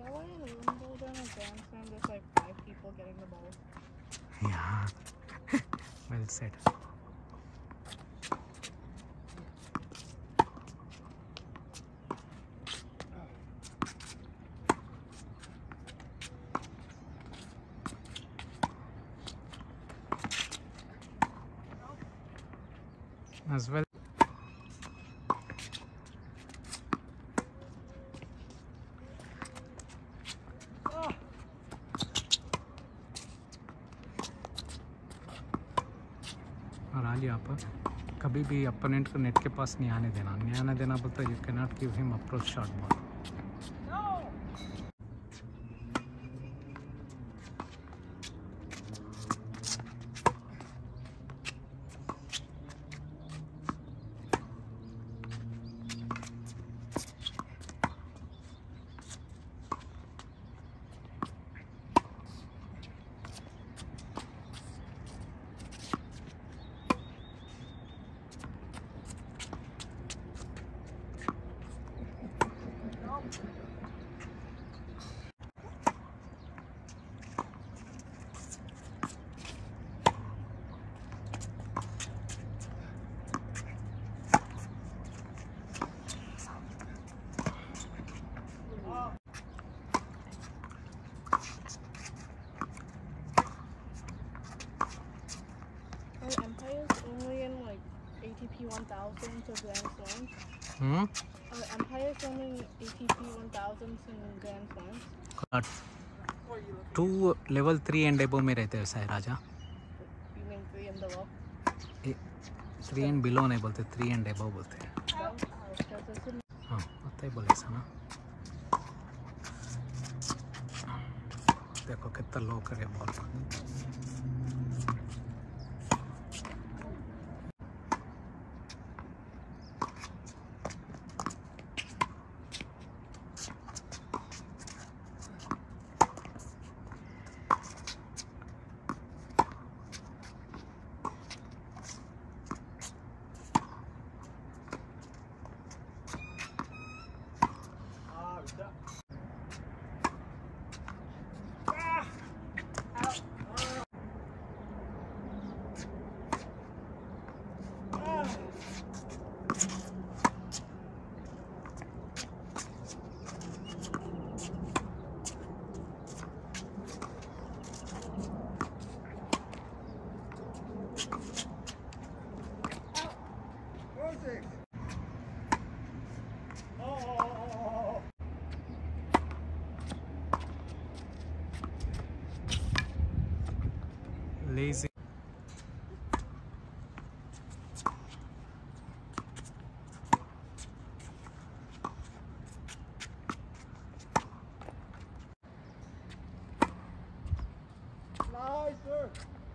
know why in Wimbledon and Grand Slam there's like 5 people getting the ball? Yeah. Well said. As well. और आलिया आप कभी भी opponent को net के पास नहीं आने देना बोलता you can not give him approach shot ball. Are Empires only in like ATP 1000 to Grand Slams? Are Empires only in ATP 1000s and Grand Slams? 2 level 3 and above में रहते हैं सारे राजा. You mean 3 and below? 3 and below नहीं बोलते, 3 and above बोलते हैं. हाँ पता ही बोले सा ना. देखो कितना लो करे ball. Lazy. Nice, sir.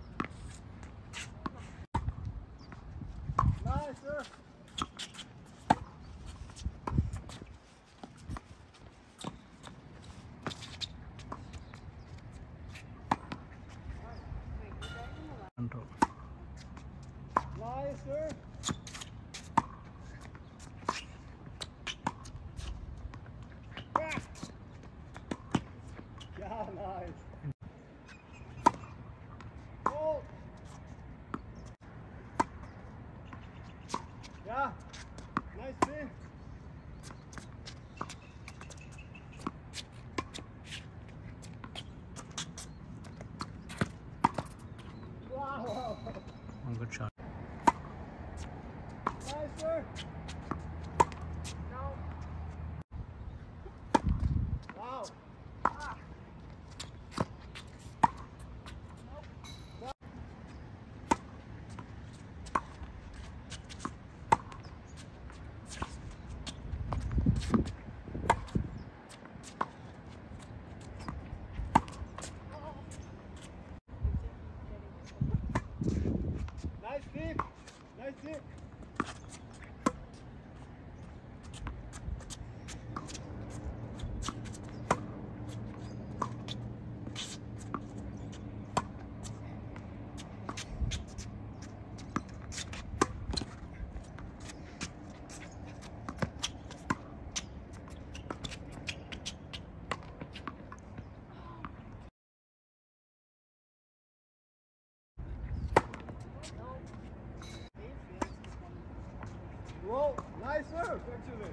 Nice, sir. Whoa, nice serve, actually.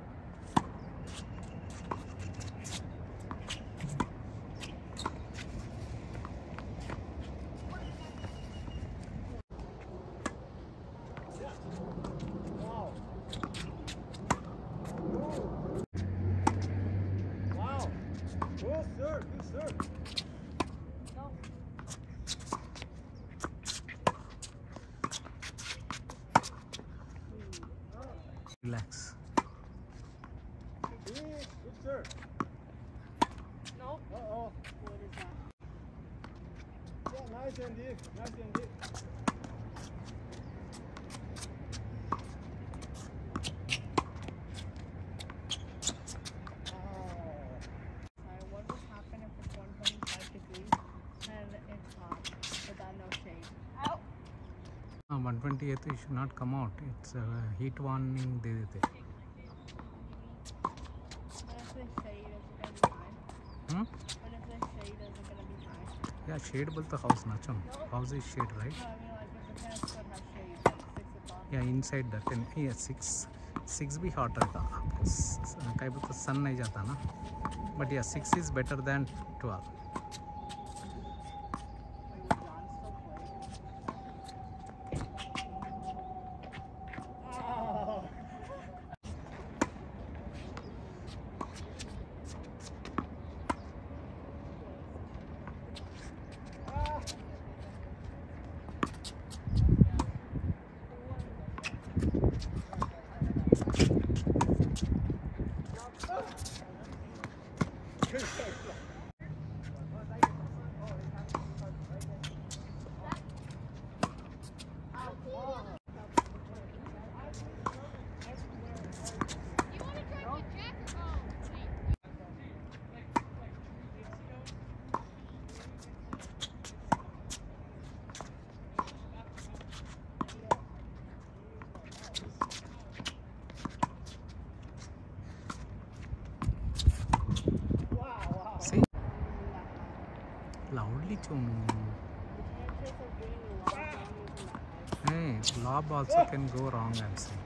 Wow. Wow. Good serve, good serve. Relax. Good serve. Nope. Uh-oh. What is that? Yeah, nice and deep. Nice and deep. What would happen if it's 125 degrees and it's hot without no shade? 120 అయితే you should not come out. It's heat warning दे देते. But if there's shade, is it gonna be fine? But if there's shade, is it gonna be fine? Yeah, shade बोलता house ना चुन. House is shade, right? No, I mean like if the tennis court has shade, like 6 o'clock. Yeah, inside that. Yeah, 6 भी hot रहता. कहीं बोलता sun नहीं जाता ना. But yeah, 6 is better than 12. See? Loudly tune. Hey, lob also can go wrong, I'm saying.